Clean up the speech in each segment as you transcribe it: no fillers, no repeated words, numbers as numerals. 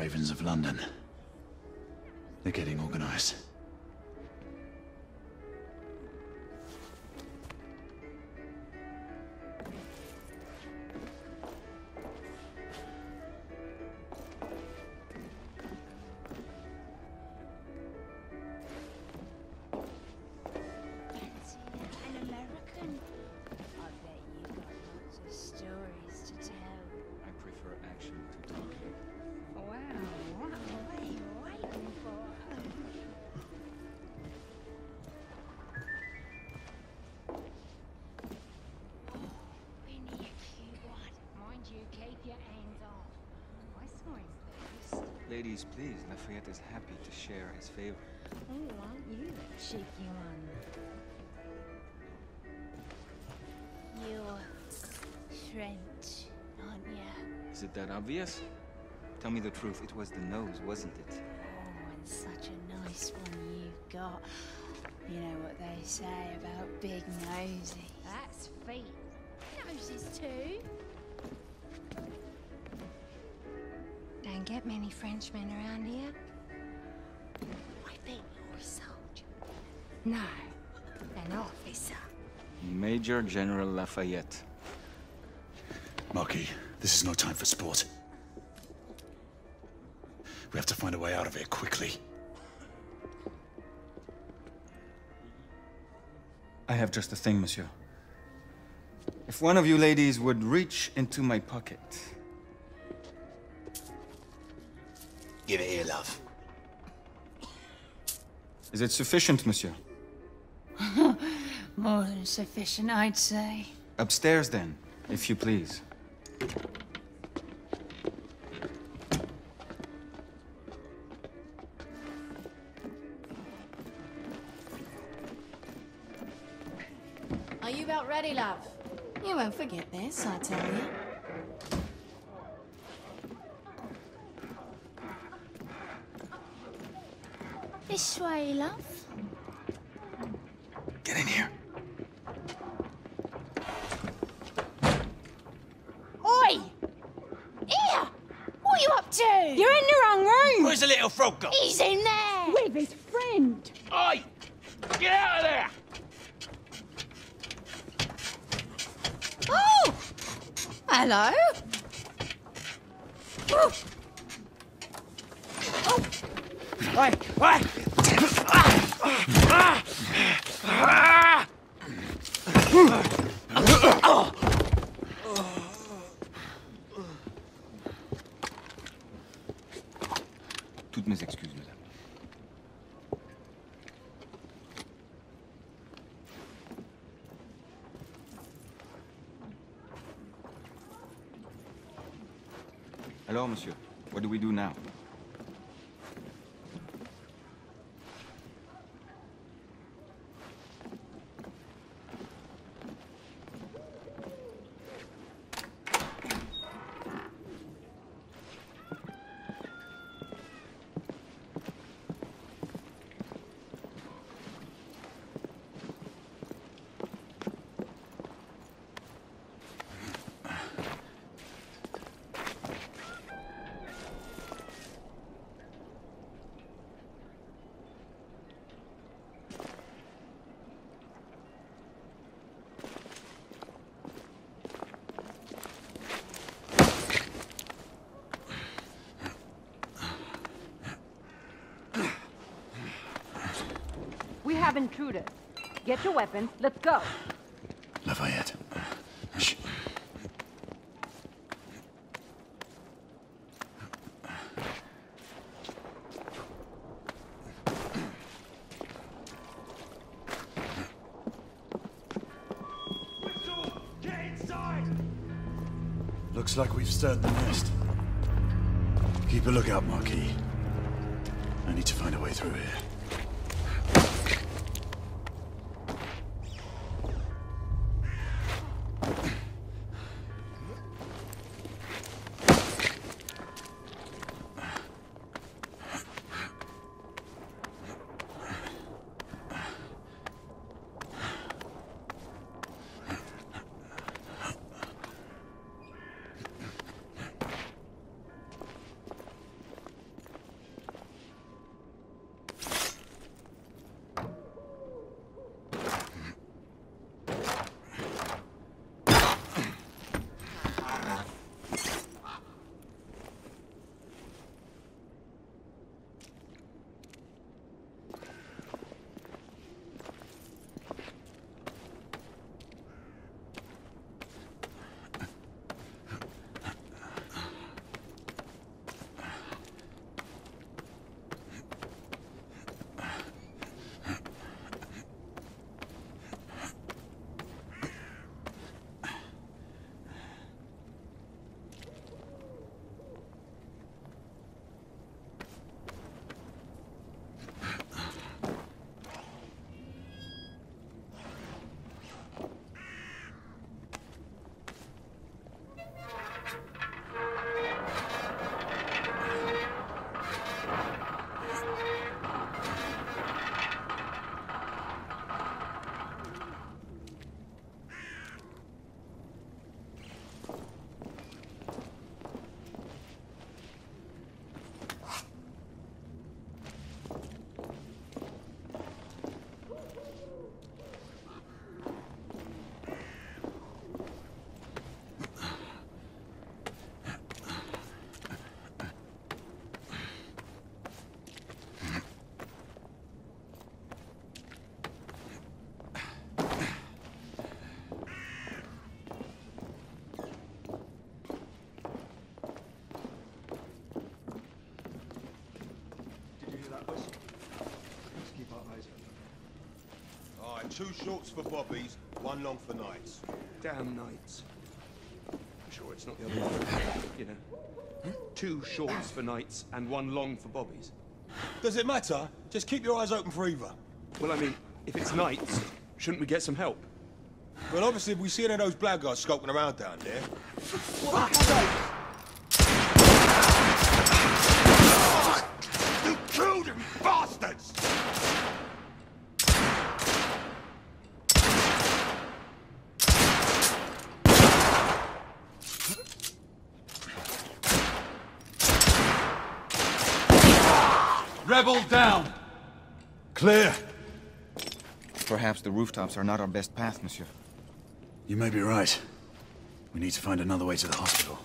Ravens of London. They're getting organized. Ladies, please. Lafayette is happy to share his favor. Oh, aren't you that cheeky one? You're French, aren't you? Is it that obvious? Tell me the truth. It was the nose, wasn't it? Oh, and such a nice one you've got. You know what they say about big noses. That's feet. Noses too. Don't get many Frenchmen around here. I think you're a soldier. No, an officer. Major General Lafayette. Marquis, this is no time for sport. We have to find a way out of here quickly. I have just a thing, monsieur. If one of you ladies would reach into my pocket. Give it here, love. Is it sufficient, monsieur? More than sufficient, I'd say. Upstairs, then, if you please. Are you about ready, love? You won't forget this, I tell you. This way, love. Get in here. Oi! Here! What are you up to? You're in the wrong room! Where's the little frog gone? He's in there! With his friend! Oi! Get out of there! Oh! Hello? Oh! Oh! Oi! Oi! Toutes mes excuses, madame. Alors, monsieur, what do we do now? We have intruders. Get your weapons. Let's go. Lafayette. Shh. Get inside! Looks like we've stirred the nest. Keep a lookout, Marquis. I need to find a way through here. 2 shorts for bobbies, 1 long for nights. Damn nights. I'm sure it's not the other way. You know. 2 shorts for nights and 1 long for bobbies. Does it matter? Just keep your eyes open for either. Well, I mean, if it's nights, shouldn't we get some help? Well, obviously, if we see any of those blackguards skulking around down there... Fuck's sake! You killed him, bastards! Rebel down! Clear! Perhaps the rooftops are not our best path, monsieur. You may be right. We need to find another way to the hospital.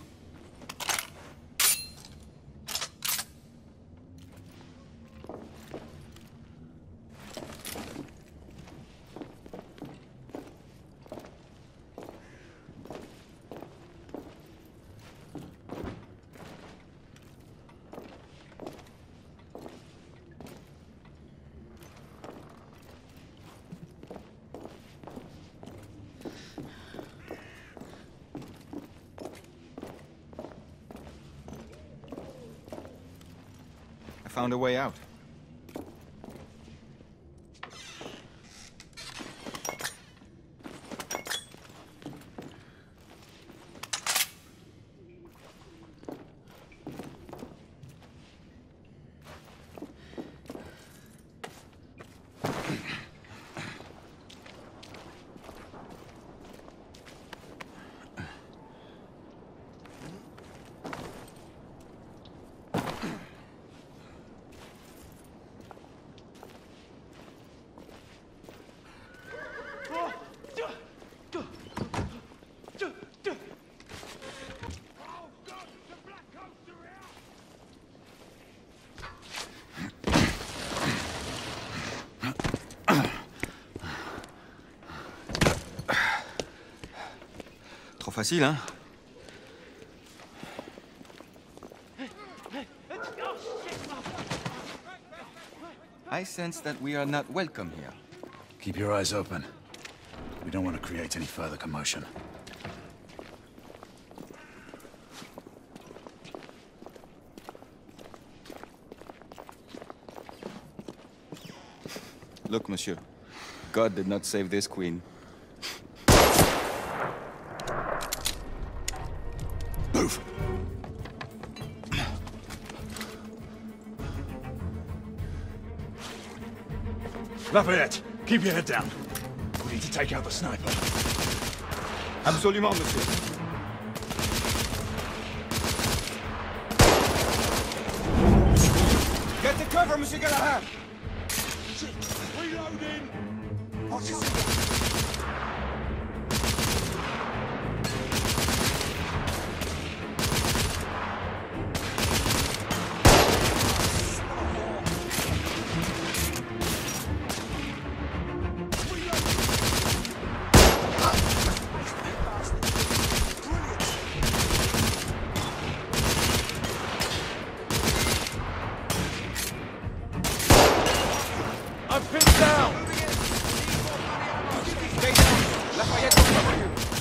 I found a way out. Trop facile, hein? I sense that we are not welcome here. Keep your eyes open. We don't want to create any further commotion. Look, monsieur. God did not save this queen. Move! Lafayette, keep your head down. We need to take out the sniper. Absolument, monsieur. Get the cover, Monsieur Galahad! Reloading! I'm pinned down! Stay down! Lafayette will cover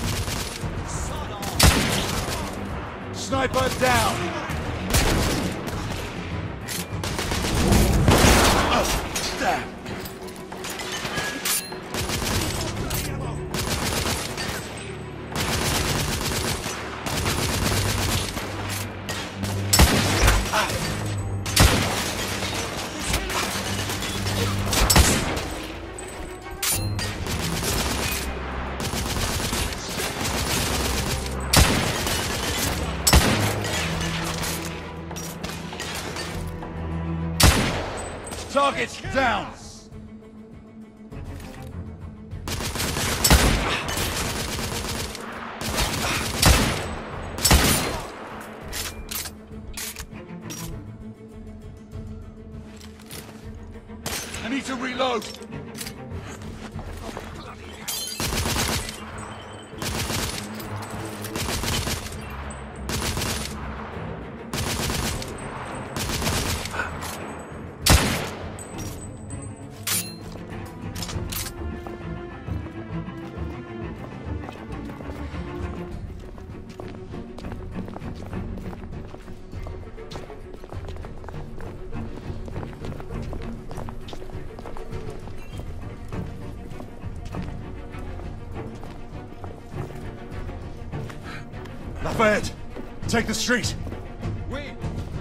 you! Sniper down! Damn! Targets down! I need to reload! Lafayette, take the street. Wait!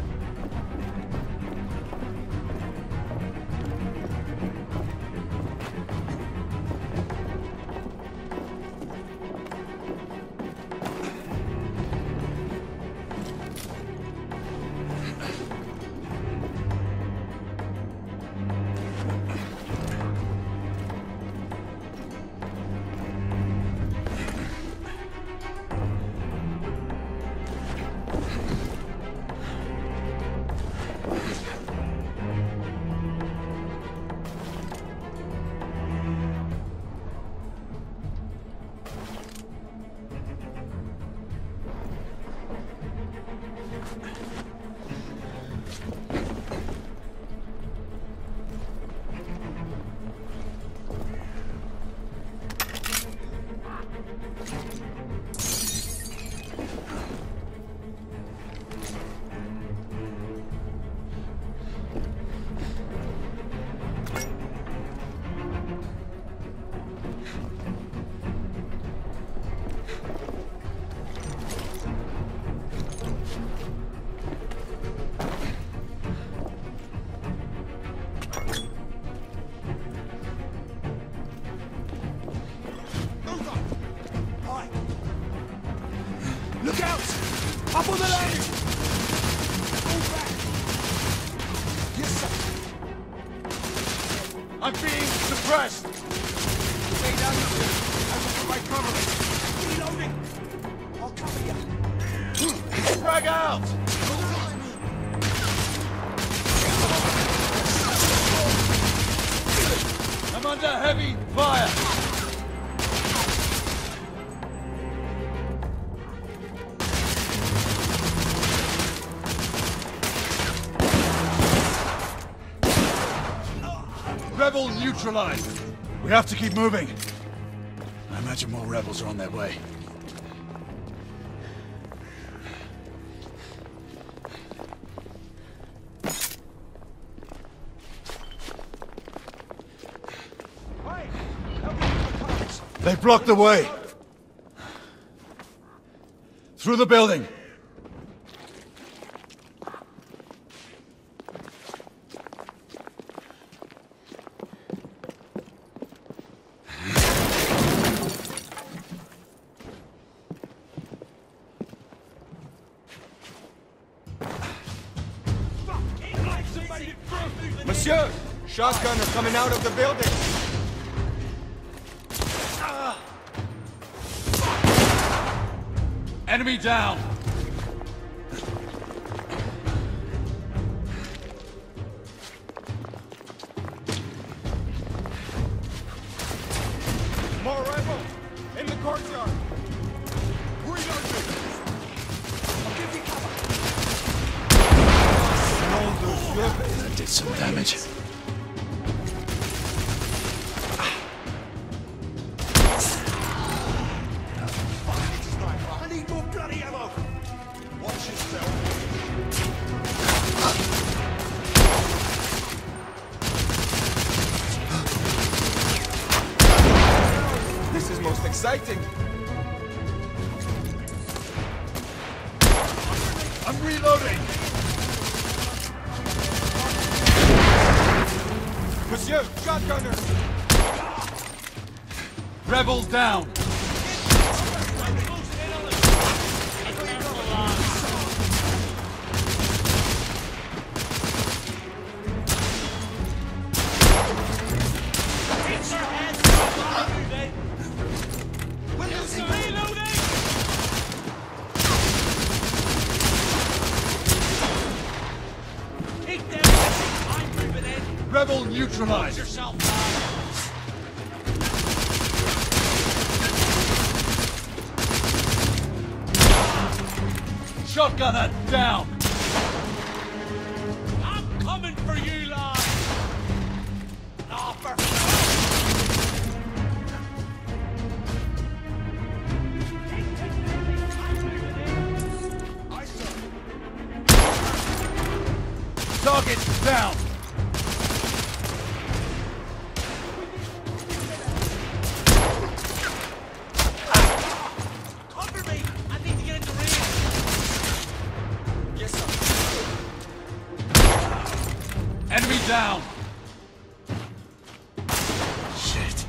Look out! Up on the landing! Fall back! Yes, sir. I'm being suppressed! Stay down here. I will provide cover. Reloading! I'll cover you. Frag out! I'm under heavy fire! Rebel neutralized. We have to keep moving. I imagine more rebels are on their way. They blocked the way. Through the building. Monsieur! Shotgunner coming out of the building! Enemy down! More rebels! In the courtyard! Reloading! I'll give you cover! That did some damage. I need more bloody ammo! Watch yourself! This is most exciting! I'm reloading! Monsieur, shotgunner! Rebel down! Rebel neutralized! Shotgunner down! I'm coming for you, lad! Oh, for... Target down! Cover me! I need to get into range! down! Shit.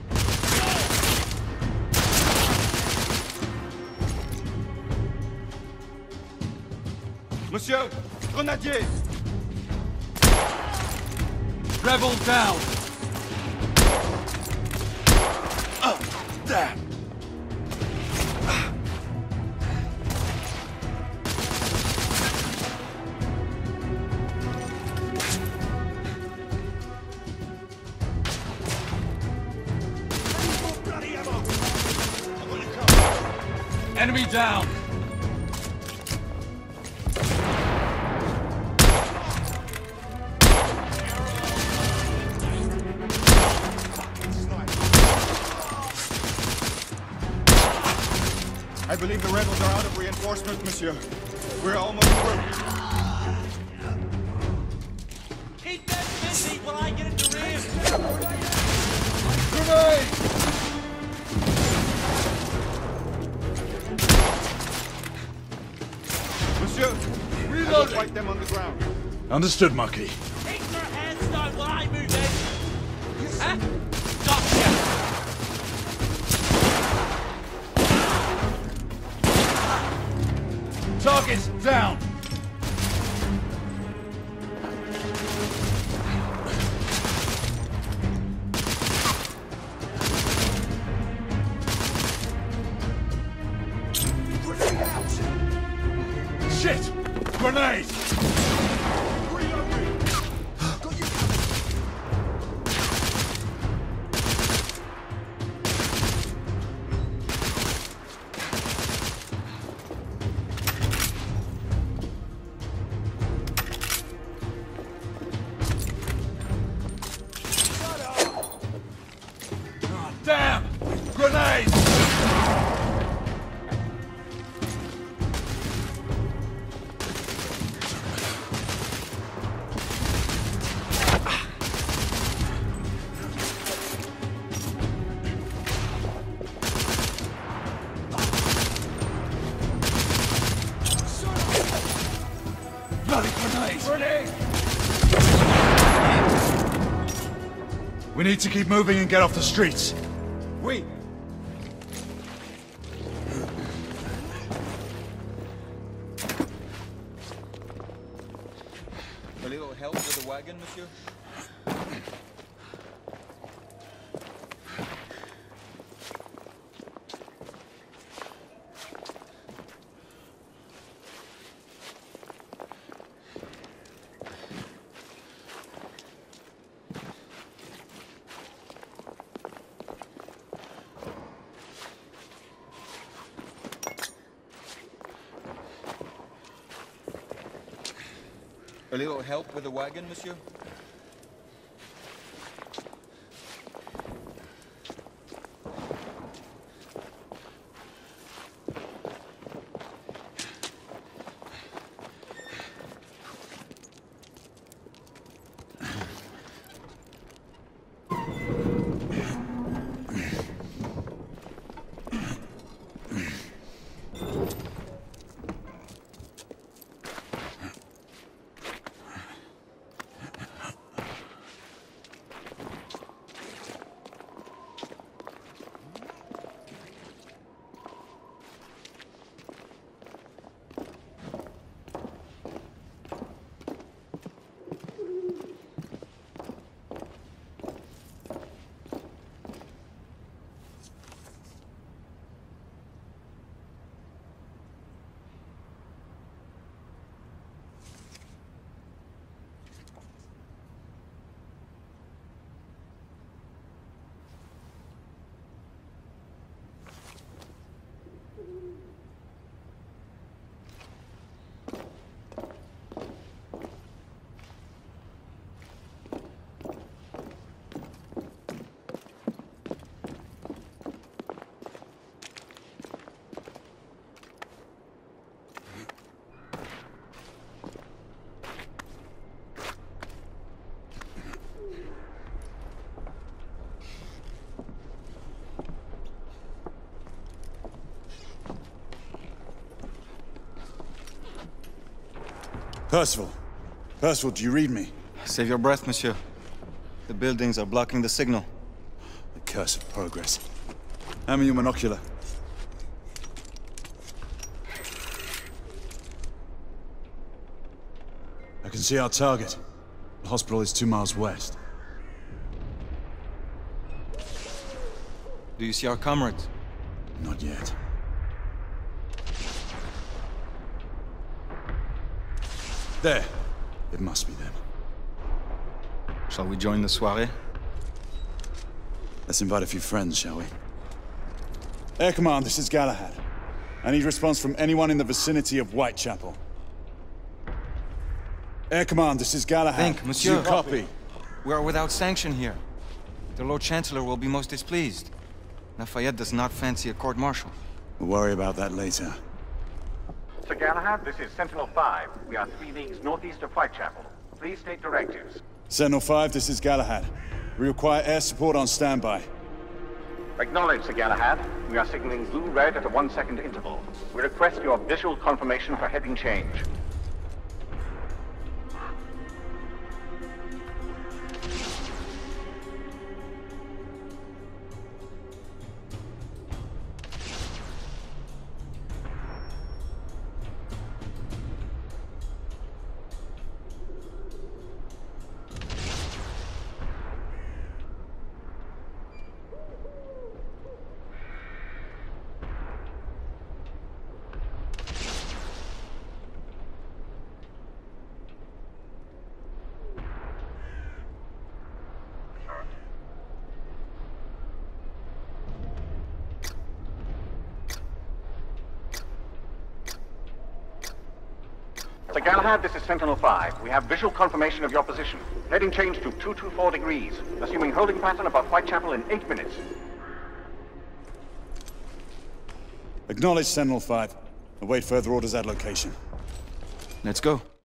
Monsieur! Grenadier! Rebel down! Damn. Enemy down! I believe the rebels are out of reinforcements, monsieur. We're almost through. Keep them busy while I get into rear. Grenade! Monsieur, I will fight them on the ground. Understood, Marquis. Keep their hands down while I move in. Huh? Gotcha. Targets down! Shit! Grenade! Damn! Grenade! Bloody grenade! Grenade! We need to keep moving and get off the streets. Oui! A little help with the wagon, monsieur? A little help with the wagon, monsieur? Percival. Percival, do you read me? Save your breath, monsieur. The buildings are blocking the signal. The curse of progress. Hand me your monocular. I can see our target. The hospital is 2 miles west. Do you see our comrades? Not yet. There. It must be them. Shall we join the soirée? Let's invite a few friends, shall we? Air Command, this is Galahad. I need response from anyone in the vicinity of Whitechapel. Air Command, this is Galahad. Think, monsieur. You copy. We are without sanction here. The Lord Chancellor will be most displeased. Lafayette does not fancy a court-martial. We'll worry about that later. Sir Galahad, this is Sentinel-5. We are 3 leagues northeast of Whitechapel. Please state directives. Sentinel-5, this is Galahad. We require air support on standby. Acknowledged, Sir Galahad. We are signaling blue-red at a 1-second interval. We request your visual confirmation for heading change. Sir Galahad, this is Sentinel-5. We have visual confirmation of your position. Heading change to 224 degrees. Assuming holding pattern above Whitechapel in 8 minutes. Acknowledge Sentinel-5. Await further orders at location. Let's go.